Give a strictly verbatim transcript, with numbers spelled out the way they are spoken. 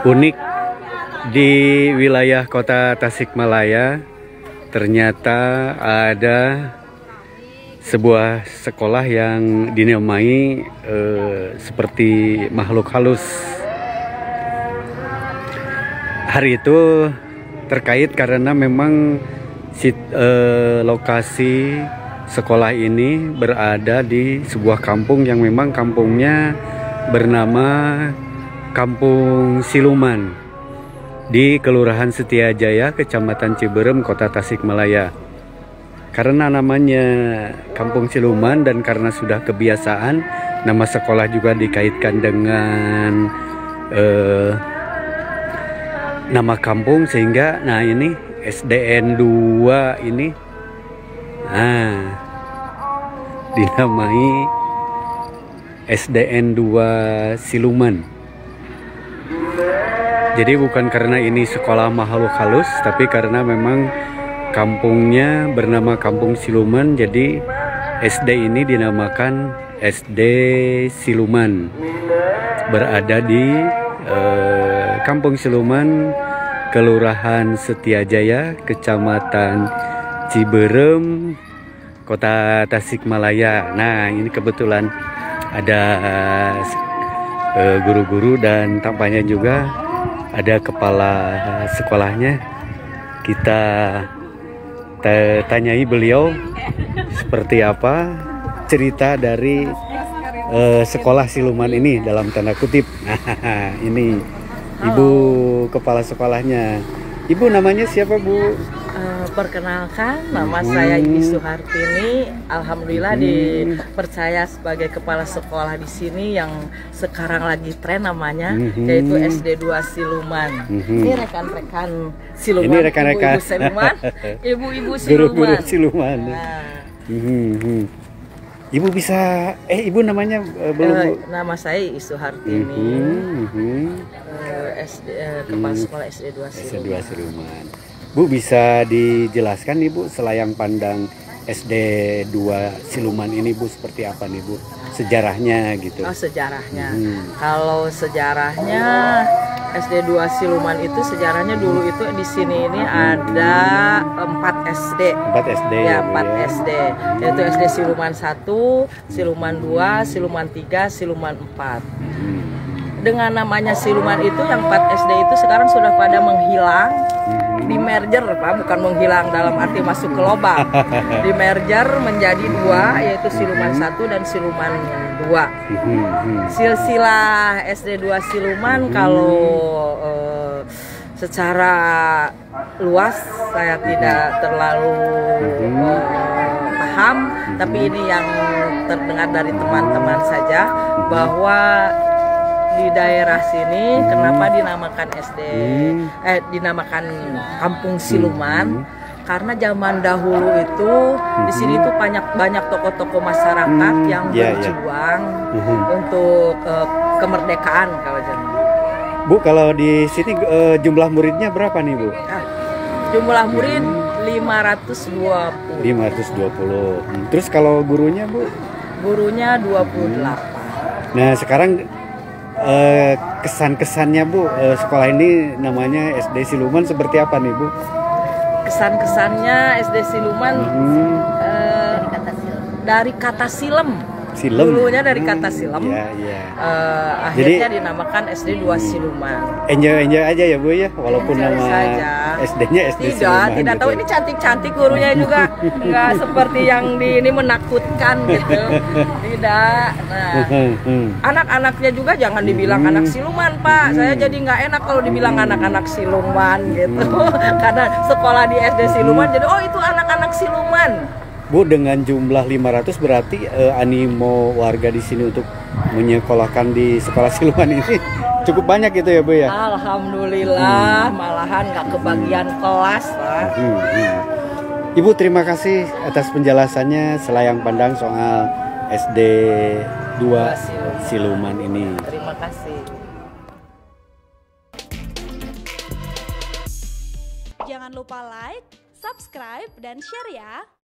Unik di wilayah kota Tasikmalaya, ternyata ada sebuah sekolah yang dinamai eh, seperti makhluk halus. Hari itu terkait karena memang sit, eh, lokasi sekolah ini berada di sebuah kampung yang memang kampungnya bernama Kampung Siluman di Kelurahan Setiajaya, Kecamatan Ciberem, Kota Tasikmalaya. Karena namanya Kampung Siluman dan karena sudah kebiasaan, nama sekolah juga dikaitkan dengan eh, nama kampung, sehingga nah ini S D N dua ini nah dinamai S D N dua Siluman. Jadi bukan karena ini sekolah makhluk halus, tapi karena memang kampungnya bernama Kampung Siluman, jadi S D ini dinamakan S D Siluman. Berada di eh, Kampung Siluman, Kelurahan Setiajaya, Kecamatan Ciberem, Kota Tasikmalaya. Nah, ini kebetulan ada guru-guru uh, dan tampaknya juga ada kepala sekolahnya. Kita tanyai beliau seperti apa cerita dari uh, sekolah siluman ini dalam tanda kutip. Ini Ibu kepala sekolahnya. Ibu namanya siapa, Bu? Uh, perkenalkan, nama hmm. saya Ibu Suhartini. Alhamdulillah hmm. dipercaya sebagai kepala sekolah di sini yang sekarang lagi tren namanya, hmm. yaitu S D dua Siluman. Hmm. Ini rekan-rekan Siluman, ini rekan-rekan ibu-ibu Siluman, ibu-ibu Siluman. Guru-guru Siluman. Nah. Hmm. Ibu bisa, eh ibu namanya uh, belum? Uh, nama saya Ibu Suhartini. Hmm. Hmm. Uh, S D, uh, kepala hmm. sekolah S D dua Siluman. S D dua Siluman. Bu, bisa dijelaskan nih Bu, selayang pandang S D dua Siluman ini Bu, seperti apa nih Bu sejarahnya gitu? Oh, sejarahnya. Hmm. Kalau sejarahnya S D dua Siluman itu sejarahnya dulu itu di sini ini ada empat S D. empat S D. Ya, empat ya. S D. Yaitu S D Siluman satu, Siluman dua, Siluman tiga, Siluman empat. Hmm. Dengan namanya Siluman itu yang empat S D itu sekarang sudah pada menghilang. Di merger, Pak, bukan menghilang dalam arti masuk ke lubang. Di merger menjadi dua, yaitu Siluman satu dan Siluman dua. Silsilah S D dua Siluman kalau uh, secara luas saya tidak terlalu uh, paham, tapi ini yang terdengar dari teman-teman saja bahwa di daerah sini hmm. kenapa dinamakan S D hmm. eh dinamakan Kampung Siluman, hmm. karena zaman dahulu itu hmm. di sini tuh banyak banyak tokoh-tokoh masyarakat hmm. yang yeah, berjuang yeah. Hmm. untuk uh, kemerdekaan kalau zaman. Bu, kalau di sini uh, jumlah muridnya berapa nih Bu? Ah, jumlah murid hmm. lima ratus dua puluh. lima ratus dua puluh. Hmm. Terus kalau gurunya Bu? Gurunya dua puluh delapan. Hmm. Nah, sekarang Uh, kesan-kesannya Bu, uh, sekolah ini namanya S D Siluman seperti apa nih Bu? Kesan-kesannya S D Siluman hmm. uh, dari kata silem. Dari kata silem. Silem. Dulunya dari kata silem. Ya, ya. Uh, akhirnya Jadi, dinamakan S D dua Siluman. Enjoy-enjoy aja ya Bu ya, walaupun enjoy nama saja. S D-nya S D tidak, Siluman. Tidak gitu. tahu ini cantik-cantik gurunya juga, nggak seperti yang di ini menakutkan gitu. Tidak. Nah, anak-anaknya juga jangan dibilang hmm. anak siluman Pak. Hmm. Saya jadi nggak enak kalau dibilang anak-anak siluman gitu. Karena sekolah di S D Siluman, jadi oh itu anak-anak siluman. Bu, dengan jumlah lima ratus berarti eh, animo warga di sini untuk menyekolahkan di sekolah siluman ini cukup banyak gitu ya Bu ya? Alhamdulillah, hmm. malahan nggak kebagian hmm. kelas Pak. Hmm, hmm. Ibu, terima kasih atas penjelasannya selayang pandang soal S D dua Siluman. Siluman ini. Terima kasih. Jangan lupa like, subscribe, dan share ya.